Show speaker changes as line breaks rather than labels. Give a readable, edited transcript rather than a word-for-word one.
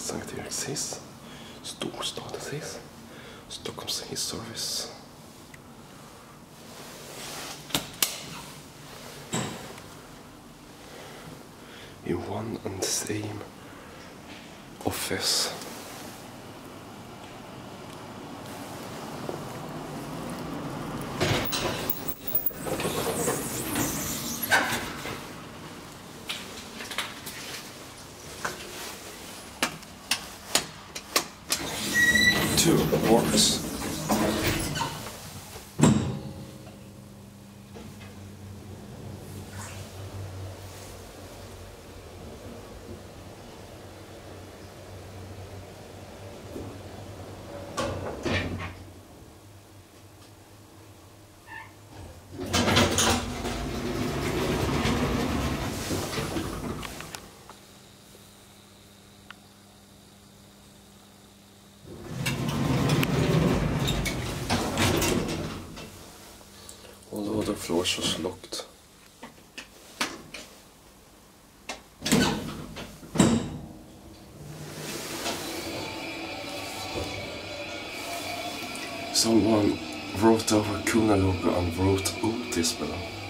Sankt Eriks hiss, Storstadens hiss, Stockholms hisservice. In one and the same office. Two works. Although the floors was locked. Someone wrote over Kuna logo and wrote Otis below.